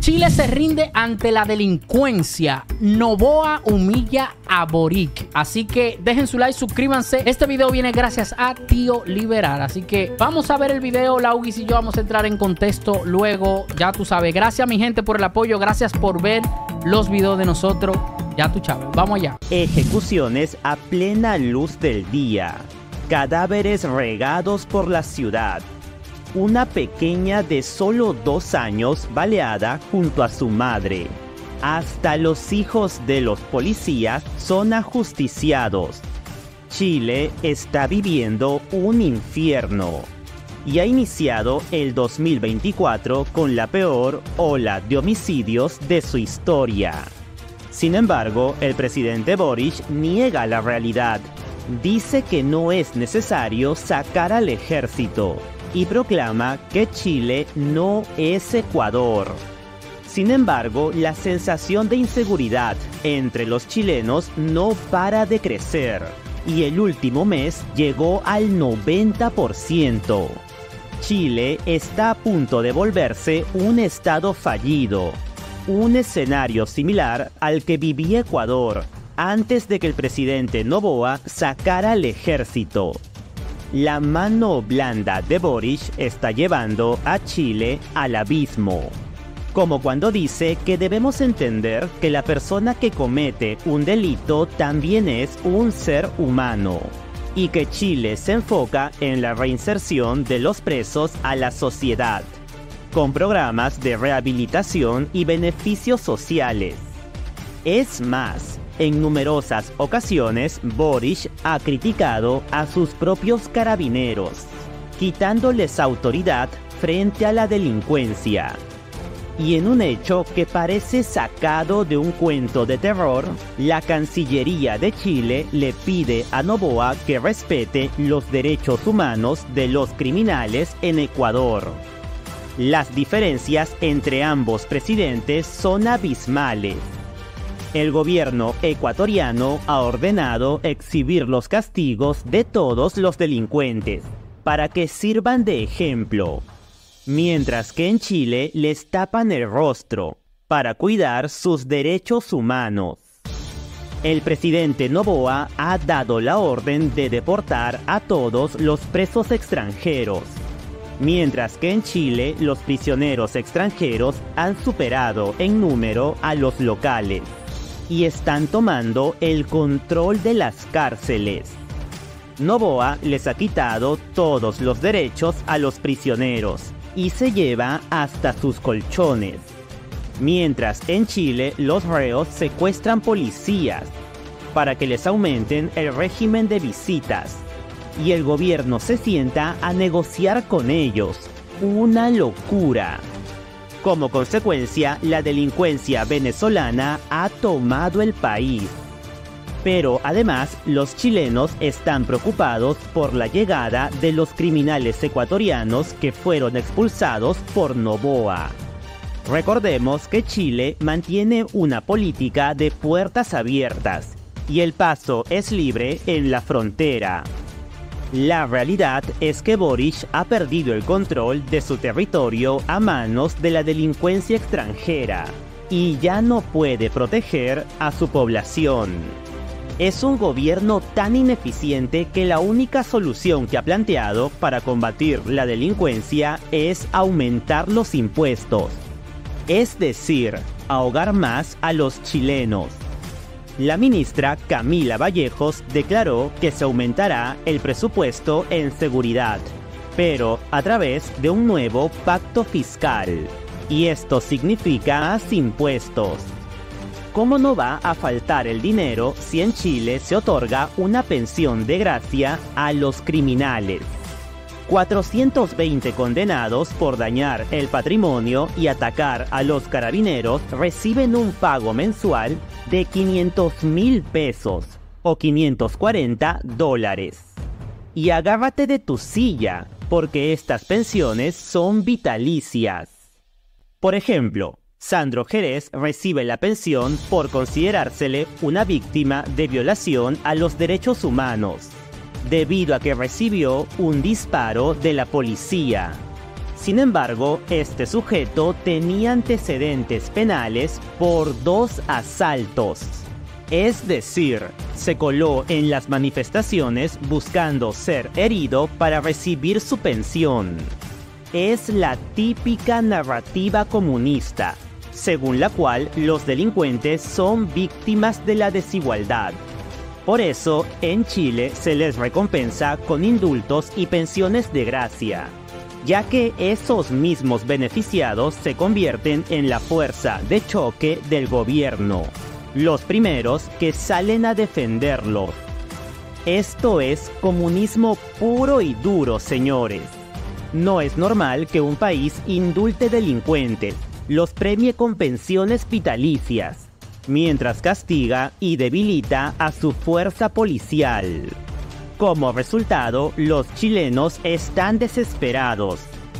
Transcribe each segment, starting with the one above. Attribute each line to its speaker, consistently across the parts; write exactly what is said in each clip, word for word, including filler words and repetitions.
Speaker 1: Chile se rinde ante la delincuencia. Noboa humilla a Boric. Así que dejen su like, suscríbanse. Este video viene gracias a Tío Liberal. Así que vamos a ver el video. Laugis y yo vamos a entrar en contexto luego. Ya tú sabes. Gracias mi gente por el apoyo. Gracias por ver los videos de nosotros. Ya tú sabes. Vamos allá.
Speaker 2: Ejecuciones a plena luz del día. Cadáveres regados por la ciudad. Una pequeña de solo dos años baleada junto a su madre. Hasta los hijos de los policías son ajusticiados. Chile está viviendo un infierno y ha iniciado el dos mil veinticuatro con la peor ola de homicidios de su historia. Sin embargo, el presidente Boric niega la realidad. Dice que no es necesario sacar al ejército y proclama que Chile no es Ecuador. Sin embargo, la sensación de inseguridad entre los chilenos no para de crecer y el último mes llegó al noventa por ciento. Chile está a punto de volverse un estado fallido, un escenario similar al que vivía Ecuador antes de que el presidente Noboa sacara al ejército. La mano blanda de Boric está llevando a Chile al abismo. Como cuando dice que debemos entender que la persona que comete un delito también es un ser humano, y que Chile se enfoca en la reinserción de los presos a la sociedad, con programas de rehabilitación y beneficios sociales. Es más, en numerosas ocasiones, Boric ha criticado a sus propios carabineros, quitándoles autoridad frente a la delincuencia. Y en un hecho que parece sacado de un cuento de terror, la Cancillería de Chile le pide a Noboa que respete los derechos humanos de los criminales en Ecuador. Las diferencias entre ambos presidentes son abismales. El gobierno ecuatoriano ha ordenado exhibir los castigos de todos los delincuentes, para que sirvan de ejemplo, mientras que en Chile les tapan el rostro, para cuidar sus derechos humanos. El presidente Noboa ha dado la orden de deportar a todos los presos extranjeros, mientras que en Chile los prisioneros extranjeros han superado en número a los locales y están tomando el control de las cárceles. Noboa les ha quitado todos los derechos a los prisioneros y se lleva hasta sus colchones, mientras en Chile los reos secuestran policías para que les aumenten el régimen de visitas y el gobierno se sienta a negociar con ellos. Una locura. Como consecuencia, la delincuencia venezolana ha tomado el país. Pero además, los chilenos están preocupados por la llegada de los criminales ecuatorianos que fueron expulsados por Noboa. Recordemos que Chile mantiene una política de puertas abiertas y el paso es libre en la frontera. La realidad es que Boric ha perdido el control de su territorio a manos de la delincuencia extranjera y ya no puede proteger a su población. Es un gobierno tan ineficiente que la única solución que ha planteado para combatir la delincuencia es aumentar los impuestos, es decir, ahogar más a los chilenos. La ministra Camila Vallejos declaró que se aumentará el presupuesto en seguridad, pero a través de un nuevo pacto fiscal. Y esto significa más impuestos. ¿Cómo no va a faltar el dinero si en Chile se otorga una pensión de gracia a los criminales? cuatrocientos veinte condenados por dañar el patrimonio y atacar a los carabineros reciben un pago mensual de quinientos mil pesos o quinientos cuarenta dólares. Y agárrate de tu silla, porque estas pensiones son vitalicias. Por ejemplo, Sandro Jerez recibe la pensión por considerársele una víctima de violación a los derechos humanos, debido a que recibió un disparo de la policía. Sin embargo, este sujeto tenía antecedentes penales por dos asaltos. Es decir, se coló en las manifestaciones buscando ser herido para recibir su pensión. Es la típica narrativa comunista, según la cual los delincuentes son víctimas de la desigualdad. Por eso, en Chile se les recompensa con indultos y pensiones de gracia, ya que esos mismos beneficiados se convierten en la fuerza de choque del gobierno, los primeros que salen a defenderlos. Esto es comunismo puro y duro, señores. No es normal que un país indulte delincuentes, los premie con pensiones vitalicias, mientras castiga y debilita a su fuerza policial. Como resultado, los chilenos están desesperados.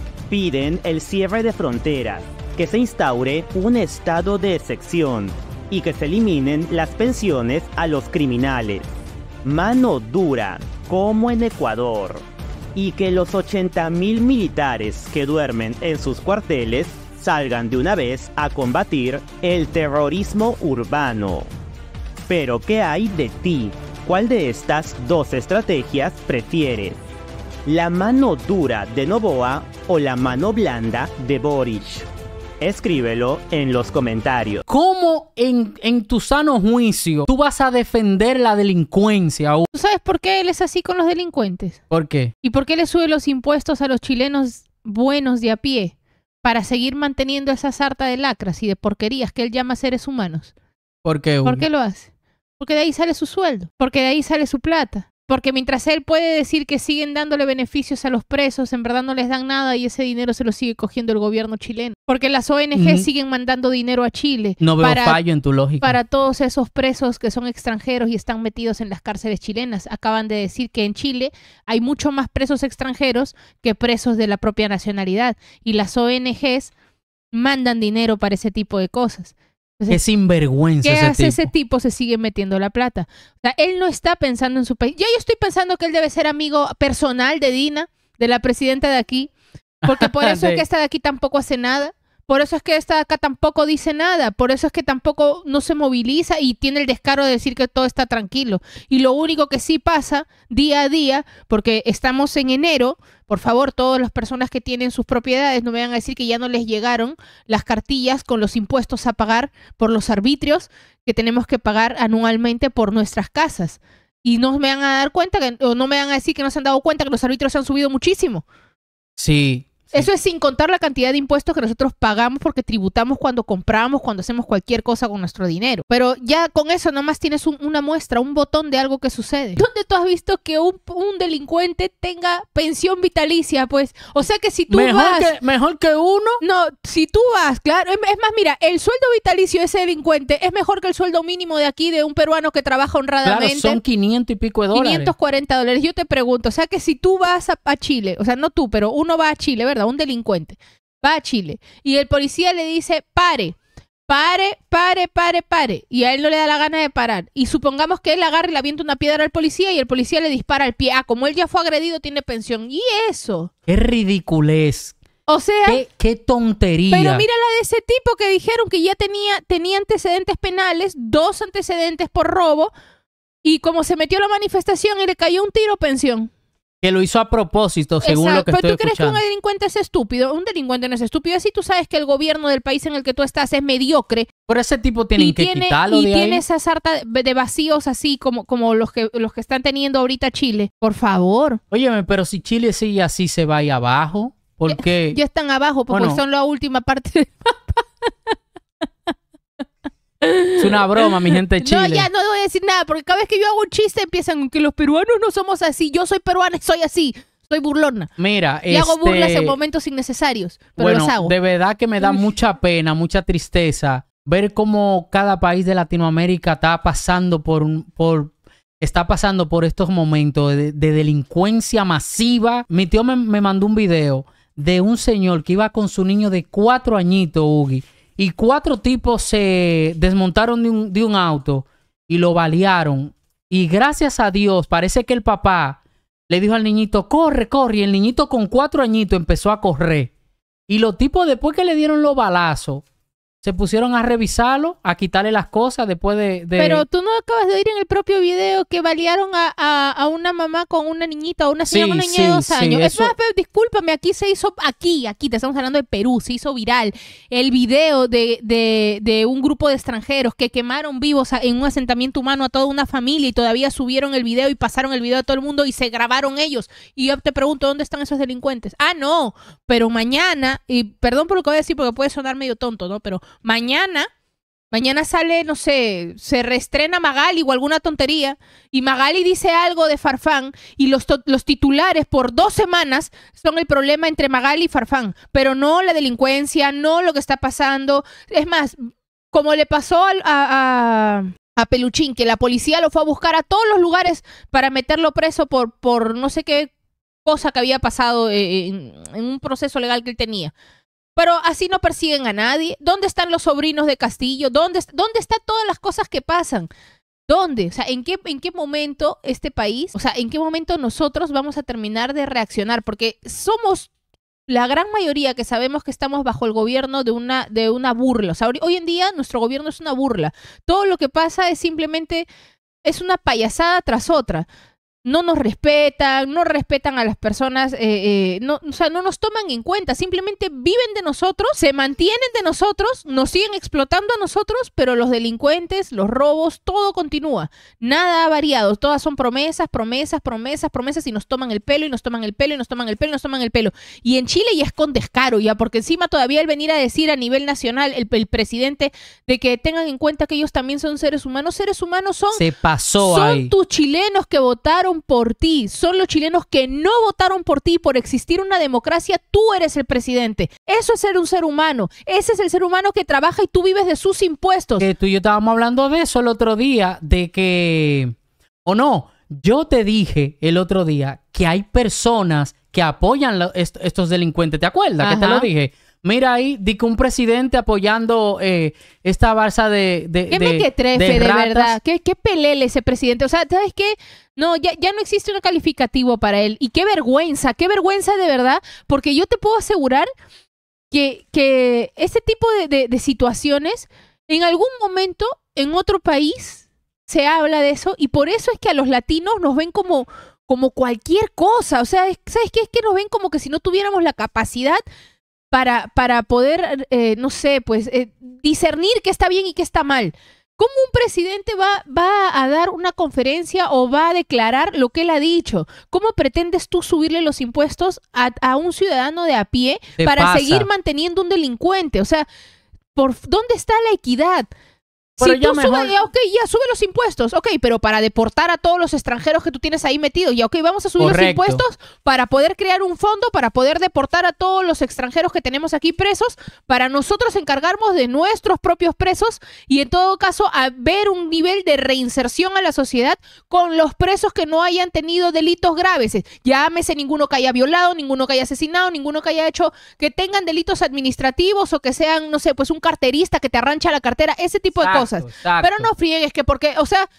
Speaker 2: Piden el cierre de fronteras, que se instaure un estado de excepción y que se eliminen las pensiones a los criminales. Mano dura, como en Ecuador. Y que los ochenta mil militares que duermen en sus cuarteles salgan de una vez a combatir el terrorismo urbano. Pero ¿qué hay de ti? ¿Cuál de estas dos estrategias prefieres? ¿La mano dura de Noboa o la mano blanda de Boric? Escríbelo en los comentarios.
Speaker 1: ¿Cómo en, en tu sano juicio tú vas a defender la delincuencia?
Speaker 3: ¿Tú sabes por qué él es así con los delincuentes?
Speaker 1: ¿Por qué?
Speaker 3: ¿Y por qué le sube los impuestos a los chilenos buenos de a pie? Para seguir manteniendo esa sarta de lacras y de porquerías que él llama seres humanos.
Speaker 1: ¿Por qué?
Speaker 3: ¿Por qué lo hace? Porque de ahí sale su sueldo. Porque de ahí sale su plata. Porque mientras él puede decir que siguen dándole beneficios a los presos, en verdad no les dan nada y ese dinero se lo sigue cogiendo el gobierno chileno. Porque las O N G uh-huh. siguen mandando dinero a Chile.
Speaker 1: No veo
Speaker 3: para,
Speaker 1: fallo en tu lógica.
Speaker 3: Para todos esos presos que son extranjeros y están metidos en las cárceles chilenas. Acaban de decir que en Chile hay mucho más presos extranjeros que presos de la propia nacionalidad. Y las O N Ges mandan dinero para ese tipo de cosas. Entonces,
Speaker 1: qué sinvergüenza
Speaker 3: ¿qué
Speaker 1: ese
Speaker 3: hace
Speaker 1: tipo?
Speaker 3: Ese tipo? Se sigue metiendo la plata. O sea, él no está pensando en su país. Yo, yo estoy pensando que él debe ser amigo personal de Dina, de la presidenta de aquí, porque por eso es que esta de aquí tampoco hace nada. Por eso es que esta de acá tampoco dice nada. Por eso es que tampoco no se moviliza y tiene el descaro de decir que todo está tranquilo. Y lo único que sí pasa día a día, porque estamos en enero, por favor, todas las personas que tienen sus propiedades no me van a decir que ya no les llegaron las cartillas con los impuestos a pagar por los arbitrios que tenemos que pagar anualmente por nuestras casas. Y no me van a dar cuenta, que, o no me van a decir que no se han dado cuenta que los arbitrios se han subido muchísimo.
Speaker 1: Sí. Sí.
Speaker 3: Eso es sin contar la cantidad de impuestos que nosotros pagamos porque tributamos cuando compramos, cuando hacemos cualquier cosa con nuestro dinero. Pero ya con eso nomás tienes un, una muestra, un botón de algo que sucede. ¿Dónde tú has visto que un, un delincuente tenga pensión vitalicia? Pues, o sea que si tú
Speaker 1: mejor
Speaker 3: vas...
Speaker 1: Que, mejor que uno.
Speaker 3: No, si tú vas, claro. Es más, mira, el sueldo vitalicio de ese delincuente es mejor que el sueldo mínimo de aquí de un peruano que trabaja honradamente.
Speaker 1: Claro, son quinientos y pico de dólares.
Speaker 3: quinientos cuarenta dólares. Yo te pregunto, o sea que si tú vas a, a Chile, o sea, no tú, pero uno va a Chile, ¿verdad? Un delincuente va a Chile y el policía le dice pare, pare, pare, pare, pare y a él no le da la gana de parar y supongamos que él agarra y le avienta una piedra al policía y el policía le dispara al pie. Ah, como él ya fue agredido tiene pensión. ¿Y eso?
Speaker 1: ¡Qué ridiculez!
Speaker 3: O sea,
Speaker 1: qué, qué tontería.
Speaker 3: Pero mira la de ese tipo que dijeron que ya tenía, tenía antecedentes penales, dos antecedentes por robo y como se metió a la manifestación y le cayó un tiro, pensión.
Speaker 1: Que lo hizo a propósito, según
Speaker 3: Exacto.
Speaker 1: lo que
Speaker 3: ¿Pero
Speaker 1: estoy
Speaker 3: tú crees
Speaker 1: escuchando.
Speaker 3: que un delincuente es estúpido? Un delincuente no es estúpido. Así tú sabes que el gobierno del país en el que tú estás es mediocre.
Speaker 1: Por ese tipo tienen
Speaker 3: y
Speaker 1: que
Speaker 3: tiene,
Speaker 1: quitarlo
Speaker 3: y
Speaker 1: de
Speaker 3: tiene
Speaker 1: ahí.
Speaker 3: esa sarta de vacíos así como, como los, que, los que están teniendo ahorita Chile. Por favor.
Speaker 1: Óyeme, pero si Chile sigue así, se va ahí abajo. ¿Por qué?
Speaker 3: Ya, ya están abajo porque
Speaker 1: Bueno,
Speaker 3: son la última parte del mapa.
Speaker 1: Es una broma, mi gente de Chile.
Speaker 3: No, ya no voy a decir nada porque cada vez que yo hago un chiste empiezan que los peruanos no somos así. Yo soy peruana y soy así. Soy burlona.
Speaker 1: Mira,
Speaker 3: y
Speaker 1: este...
Speaker 3: hago burlas en momentos innecesarios, pero
Speaker 1: bueno,
Speaker 3: los hago.
Speaker 1: de verdad que me da mucha pena, mucha tristeza ver cómo cada país de Latinoamérica está pasando por un, por, está pasando por estos momentos de, de delincuencia masiva. Mi tío me, me mandó un video de un señor que iba con su niño de cuatro añitos, Ugi, y cuatro tipos se desmontaron de un, de un auto y lo balearon. Y gracias a Dios, parece que el papá le dijo al niñito, corre, corre. Y el niñito con cuatro añitos empezó a correr. Y los tipos, después que le dieron los balazos, se pusieron a revisarlo, a quitarle las cosas después de... de...
Speaker 3: Pero tú no acabas de oír en el propio video que balearon a, a, a una mamá con una niñita o una señora
Speaker 1: Sí,
Speaker 3: con una niña
Speaker 1: sí,
Speaker 3: de dos
Speaker 1: sí,
Speaker 3: años.
Speaker 1: eso-
Speaker 3: Es más, pero discúlpame, aquí se hizo, aquí, aquí, te estamos hablando de Perú, se hizo viral el video de, de, de un grupo de extranjeros que quemaron vivos a- en un asentamiento humano a toda una familia y todavía subieron el video y pasaron el video a todo el mundo y se grabaron ellos. Y yo te pregunto, ¿dónde están esos delincuentes? Ah, no, pero mañana, y perdón por lo que voy a decir porque puede sonar medio tonto, ¿no? Pero mañana... Mañana sale, no sé, se reestrena Magali o alguna tontería y Magali dice algo de Farfán y los, to- los titulares por dos semanas son el problema entre Magali y Farfán, pero no la delincuencia, no lo que está pasando. Es más, como le pasó al- a, a, a Peluchín, que la policía lo fue a buscar a todos los lugares para meterlo preso por, por no sé qué cosa que había pasado eh, en, en un proceso legal que él tenía. Pero así no persiguen a nadie. ¿Dónde están los sobrinos de Castillo? ¿Dónde, dónde están todas las cosas que pasan? ¿Dónde? O sea, ¿en qué, ¿en qué momento este país, o sea, en qué momento nosotros vamos a terminar de reaccionar? Porque somos la gran mayoría que sabemos que estamos bajo el gobierno de una, de una burla. O sea, hoy, hoy en día nuestro gobierno es una burla. Todo lo que pasa es simplemente, es una payasada tras otra. No nos respetan, no respetan a las personas, eh, eh, no, o sea, no nos toman en cuenta, simplemente viven de nosotros, se mantienen de nosotros, nos siguen explotando a nosotros, pero los delincuentes, los robos, todo continúa. Nada ha variado, todas son promesas, promesas, promesas, promesas y nos toman el pelo y nos toman el pelo y nos toman el pelo y nos toman el pelo. Y en Chile ya es con descaro, ya, porque encima todavía el venir a decir a nivel nacional, el, el presidente, de que tengan en cuenta que ellos también son seres humanos, seres humanos son...
Speaker 1: Se pasó
Speaker 3: Son
Speaker 1: ahí.
Speaker 3: tus chilenos que votaron por ti, son los chilenos que no votaron por ti por existir una democracia, tú eres el presidente. Eso es ser un ser humano, ese es el ser humano que trabaja y tú vives de sus impuestos.
Speaker 1: Que tú y yo estábamos hablando de eso el otro día, de que... O no, yo te dije el otro día que hay personas que apoyan lo- est- estos delincuentes. ¿Te acuerdas que te
Speaker 3: Ajá.
Speaker 1: lo dije? Mira ahí, di que un presidente apoyando eh, esta balsa de, de,
Speaker 3: ¿Qué
Speaker 1: de,
Speaker 3: mequetrefe,
Speaker 1: de
Speaker 3: de,
Speaker 1: ratas.
Speaker 3: verdad? ¿Qué, qué pelele ese presidente? O sea, ¿sabes qué? No, ya, ya no existe un calificativo para él. Y qué vergüenza, qué vergüenza de verdad, porque yo te puedo asegurar que, que este tipo de, de, de situaciones, en algún momento, en otro país, se habla de eso, y por eso es que a los latinos nos ven como, como cualquier cosa. O sea, es- ¿sabes qué? Es que nos ven como que si no tuviéramos la capacidad para, para poder, eh, no sé, pues, eh, discernir qué está bien y qué está mal. ¿Cómo un presidente va, va a dar una conferencia o va a declarar lo que él ha dicho? ¿Cómo pretendes tú subirle los impuestos a, a un ciudadano de a pie
Speaker 1: Te
Speaker 3: para
Speaker 1: pasa.
Speaker 3: seguir manteniendo un delincuente? O sea, ¿por dónde está la equidad?
Speaker 1: Pero
Speaker 3: Si
Speaker 1: ya
Speaker 3: tú
Speaker 1: mejor-
Speaker 3: subes, ya, ok, ya sube los impuestos, ok, pero para deportar a todos los extranjeros que tú tienes ahí metidos, ya, ok, vamos a subir
Speaker 1: Correcto.
Speaker 3: los impuestos para poder crear un fondo, para poder deportar a todos los extranjeros que tenemos aquí presos, para nosotros encargarnos de nuestros propios presos y en todo caso a ver un nivel de reinserción a la sociedad con los presos que no hayan tenido delitos graves. Llámese ninguno que haya violado, ninguno que haya asesinado, ninguno que haya hecho, que tengan delitos administrativos o que sean, no sé, pues un carterista que te arrancha la cartera, ese tipo de
Speaker 1: Exacto,
Speaker 3: cosas.
Speaker 1: exacto.
Speaker 3: Pero no friegues que porque, o sea,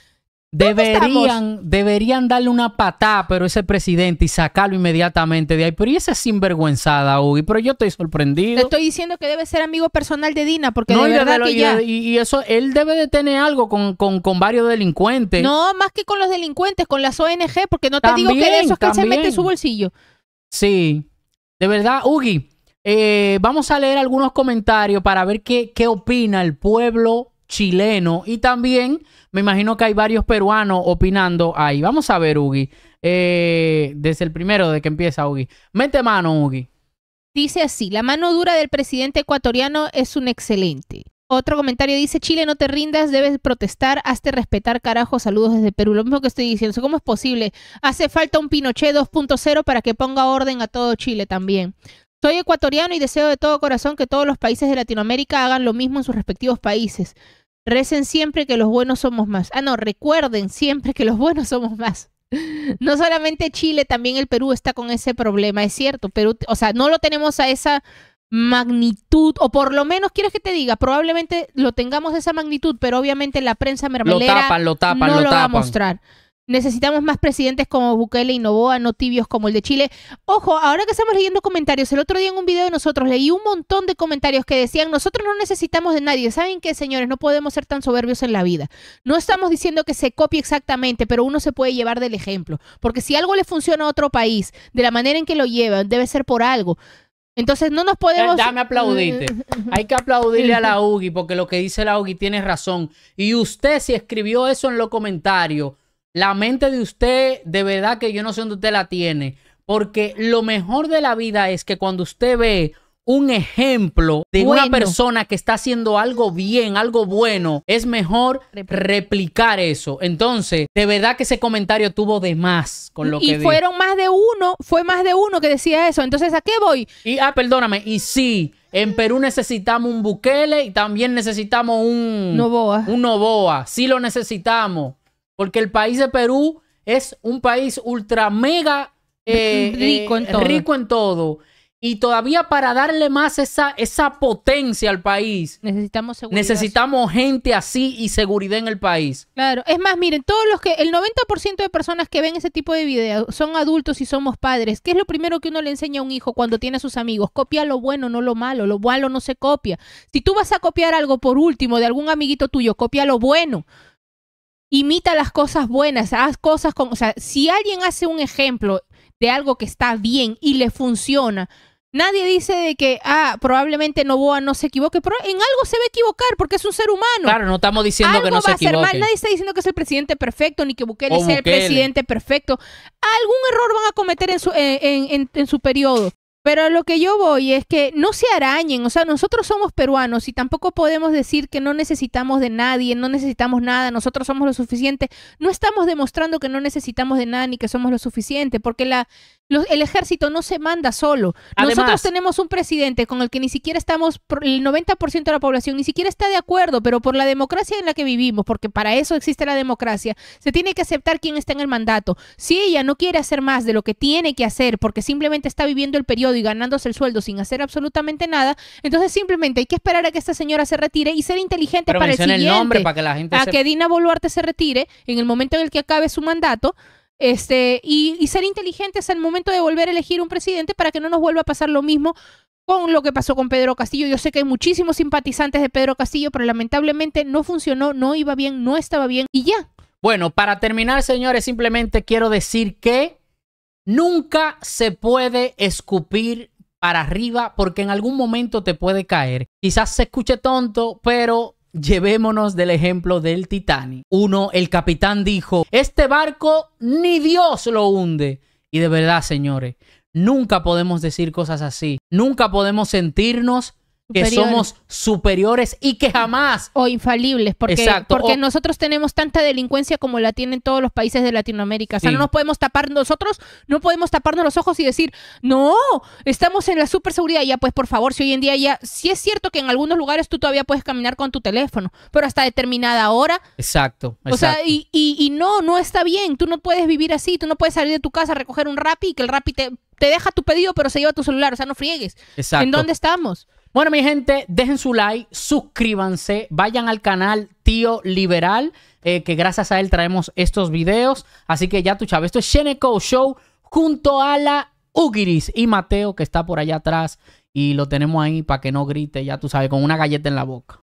Speaker 1: Deberían, deberían darle una patada, pero ese presidente y sacarlo inmediatamente de ahí. Pero y esa sinvergüenzada, Ugi. Pero yo estoy sorprendido.
Speaker 3: te estoy diciendo que debe ser amigo personal de Dina, porque
Speaker 1: No,
Speaker 3: de
Speaker 1: y
Speaker 3: verdad
Speaker 1: lo-
Speaker 3: que
Speaker 1: y,
Speaker 3: ya...
Speaker 1: y- y eso, él debe de tener algo con, con, con varios delincuentes.
Speaker 3: No, más que con los delincuentes, con las O N G, porque no te digo que de
Speaker 1: También,
Speaker 3: esos que él se mete en
Speaker 1: también.
Speaker 3: su bolsillo.
Speaker 1: Sí, de verdad, Ugi. eh, vamos a leer algunos comentarios para ver qué, qué opina el pueblo chileno. Y también me imagino que hay varios peruanos opinando ahí. Vamos a ver, Ugi. Eh, desde el primero de que empieza, Ugi. Mete mano, Ugi.
Speaker 3: Dice así, la mano dura del presidente ecuatoriano es un excelente. Otro comentario dice, Chile, no te rindas, debes protestar, hazte respetar, carajo, saludos desde Perú. Lo mismo que estoy diciendo, ¿cómo es posible? Hace falta un Pinochet dos punto cero para que ponga orden a todo Chile también. Soy ecuatoriano y deseo de todo corazón que todos los países de Latinoamérica hagan lo mismo en sus respectivos países. Recen siempre que los buenos somos más. Ah, no, recuerden siempre que los buenos somos más. No solamente Chile, también el Perú está con ese problema, es cierto. Perú, o sea, no lo tenemos a esa magnitud, o por lo menos, ¿quieres que te diga? Probablemente lo tengamos de esa magnitud, pero obviamente la prensa
Speaker 1: Lo
Speaker 3: mermelera
Speaker 1: tapan, lo tapan,
Speaker 3: no
Speaker 1: lo
Speaker 3: lo va a
Speaker 1: tapan.
Speaker 3: mostrar. Necesitamos más presidentes como Bukele y Noboa, no tibios como el de Chile. Ojo, ahora que estamos leyendo comentarios, el otro día en un video de nosotros leí un montón de comentarios que decían, nosotros no necesitamos de nadie. ¿Saben qué, señores? No podemos ser tan soberbios en la vida. No estamos diciendo que se copie exactamente, pero uno se puede llevar del ejemplo. Porque si algo le funciona a otro país, de la manera en que lo llevan, debe ser por algo. Entonces no nos podemos...
Speaker 1: Dame aplaudirte. Hay que aplaudirle a la Ugi porque lo que dice la Ugi tiene razón. Y usted si escribió eso en los comentarios, la mente de usted, de verdad que yo no sé dónde usted la tiene. Porque lo mejor de la vida es que cuando usted ve un ejemplo de bueno. una persona que está haciendo algo bien, algo bueno, es mejor replicar eso. Entonces, de verdad que ese comentario tuvo de más con lo
Speaker 3: y
Speaker 1: que
Speaker 3: Y fueron
Speaker 1: dijo.
Speaker 3: más de uno, fue más de uno que decía eso. Entonces, ¿a qué voy?
Speaker 1: Y, ah, perdóname, y sí, en Perú necesitamos un Bukele y también necesitamos un
Speaker 3: Noboa.
Speaker 1: Un Noboa, sí lo necesitamos. Porque el país de Perú es un país ultra mega eh,
Speaker 3: rico, en
Speaker 1: eh,
Speaker 3: todo.
Speaker 1: rico en todo. Y todavía para darle más esa, esa potencia al país,
Speaker 3: necesitamos seguridad.
Speaker 1: Necesitamos gente así y seguridad en el país.
Speaker 3: Claro, es más, miren, todos los que, el noventa por ciento de personas que ven ese tipo de videos son adultos y somos padres. ¿Qué es lo primero que uno le enseña a un hijo cuando tiene a sus amigos? Copia lo bueno, no lo malo. Lo malo no se copia. Si tú vas a copiar algo por último de algún amiguito tuyo, copia lo bueno. Imita las cosas buenas, haz cosas con... O sea, si alguien hace un ejemplo de algo que está bien y le funciona, nadie dice de que, ah, probablemente Noboa no se equivoque, pero en algo se va a equivocar porque es un ser humano.
Speaker 1: Claro, no estamos diciendo
Speaker 3: algo
Speaker 1: que no se
Speaker 3: va a ser
Speaker 1: equivoque.
Speaker 3: mal. Nadie está diciendo que es el presidente perfecto, ni que Bukele
Speaker 1: O
Speaker 3: sea
Speaker 1: Bukele.
Speaker 3: el presidente perfecto. Algún error van a cometer en su, en, en, en su periodo. Pero lo que yo voy es que no se arañen, o sea, nosotros somos peruanos y tampoco podemos decir que no necesitamos de nadie, no necesitamos nada, nosotros somos lo suficiente. No estamos demostrando que no necesitamos de nada ni que somos lo suficiente, porque la, lo, el ejército no se manda solo.
Speaker 1: Además,
Speaker 3: nosotros tenemos un presidente con el que ni siquiera estamos, el noventa por ciento de la población ni siquiera está de acuerdo, pero por la democracia en la que vivimos, porque para eso existe la democracia, se tiene que aceptar quién está en el mandato. Si ella no quiere hacer más de lo que tiene que hacer, porque simplemente está viviendo el periodo y ganándose el sueldo sin hacer absolutamente nada, entonces simplemente hay que esperar a que esta señora se retire y ser inteligentes
Speaker 1: Pero
Speaker 3: para el siguiente.
Speaker 1: el nombre para que la gente
Speaker 3: a
Speaker 1: se...
Speaker 3: que Dina Boluarte se retire en el momento en el que acabe su mandato, este, y, y ser inteligentes al momento de volver a elegir un presidente para que no nos vuelva a pasar lo mismo con lo que pasó con Pedro Castillo. Yo sé que hay muchísimos simpatizantes de Pedro Castillo, pero lamentablemente no funcionó, no iba bien, no estaba bien y ya.
Speaker 1: Bueno, para terminar, señores, simplemente quiero decir que nunca se puede escupir para arriba porque en algún momento te puede caer. Quizás se escuche tonto, pero llevémonos del ejemplo del Titanic. Uno, el capitán dijo, este barco ni Dios lo hunde. Y de verdad, señores, nunca podemos decir cosas así. Nunca podemos sentirnos que
Speaker 3: Superiores.
Speaker 1: somos superiores y que jamás...
Speaker 3: O infalibles, porque,
Speaker 1: Exacto.
Speaker 3: porque
Speaker 1: O-
Speaker 3: nosotros tenemos tanta delincuencia como la tienen todos los países de Latinoamérica. O sea,
Speaker 1: Sí.
Speaker 3: no nos podemos tapar, nosotros no podemos taparnos los ojos y decir, no, estamos en la superseguridad. Ya, pues, por favor, si hoy en día ya... Sí es cierto que en algunos lugares tú todavía puedes caminar con tu teléfono, pero hasta determinada hora...
Speaker 1: Exacto, exacto.
Speaker 3: O sea, y, y, y no, no está bien. Tú no puedes vivir así. Tú no puedes salir de tu casa a recoger un Rappi y que el Rappi te, te deja tu pedido, pero se lleva tu celular. O sea, no friegues.
Speaker 1: Exacto.
Speaker 3: ¿En dónde estamos?
Speaker 1: Bueno, mi gente, dejen su like, suscríbanse, vayan al canal Tío Liberal, eh, que gracias a él traemos estos videos. Así que ya tú sabes, esto es Sheneco Show junto a la Ugiris y Mateo, que está por allá atrás y lo tenemos ahí para que no grite, ya tú sabes, con una galleta en la boca.